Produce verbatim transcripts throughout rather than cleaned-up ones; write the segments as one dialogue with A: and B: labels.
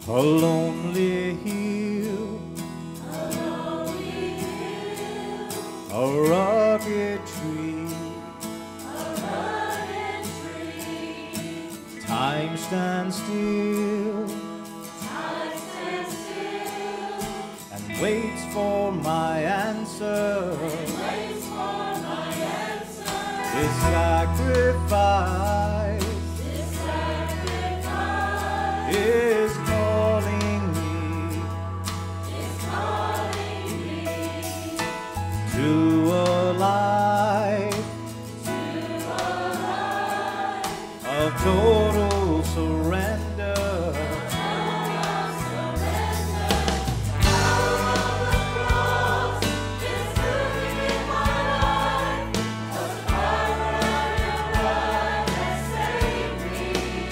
A: A lonely hill,
B: a lonely hill,
A: a rugged tree,
B: a rugged tree.
A: Time stands still
B: Time stands still
A: and waits for my answer.
B: and waits for my answer.
A: This sacrifice
B: This sacrifice
A: is calling me
B: is calling me
A: to a life
B: to a life
A: of total surrender.
B: of surrender. Power of the cross is moving in my life. The power of your love has saved me.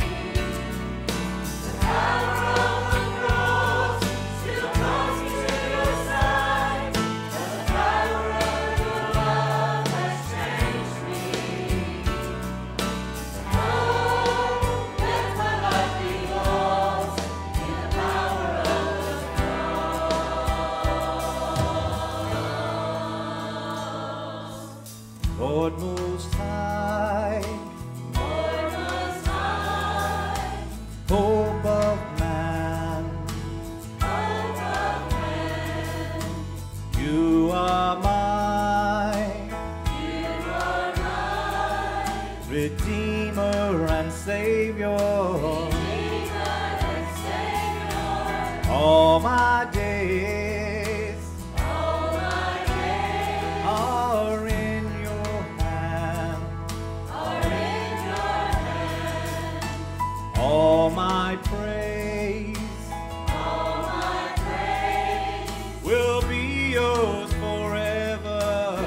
B: The power of the cross still calls me to your side. The power of your love has changed me. Oh, let my life be lost in the power of the cross.
A: Lord Most High,
B: Lord Most High,
A: hope of man,
B: hope of man,
A: you are mine,
B: you are mine,
A: Redeemer and Savior.
B: Redeemer and Savior.
A: All my days
B: All my days
A: are in your hand.
B: are in your hand.
A: All my praise
B: All my praise
A: will be yours forever.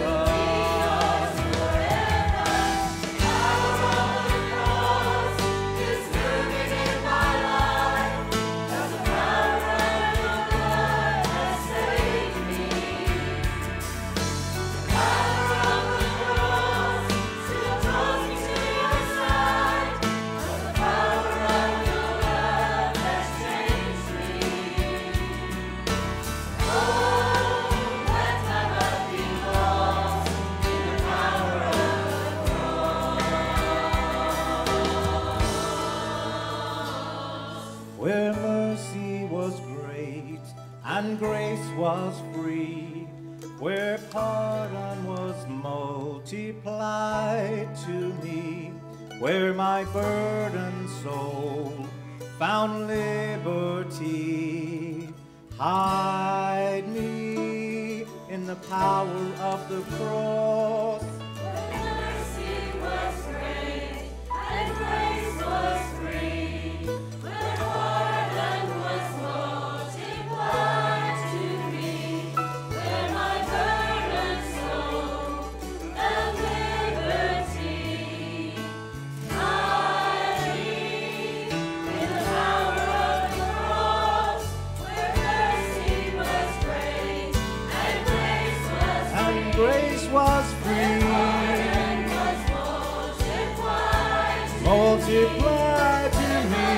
A: Where mercy was great and grace was free, where pardon was multiplied to me, where my burdened soul found liberty, hide me in the power of the cross.
B: Mercy was great and grace was free, where pardon was multiplied to me, where my burdened soul found liberty. Hide me in the power of the cross, where mercy was great and grace was
A: And
B: free.
A: grace was free,
B: Pardon was multiplied to
A: multiplied to me,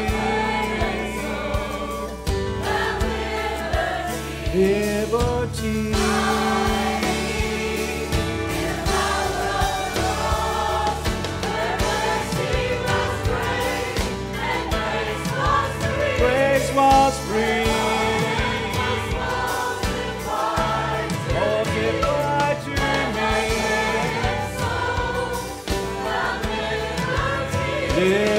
B: found liberty.
A: liberty.
B: In the power of the cross, where mercy was great and grace was free.
A: Grace was free,
B: Was multiplied to
A: multiplied to me,
B: soul, found liberty.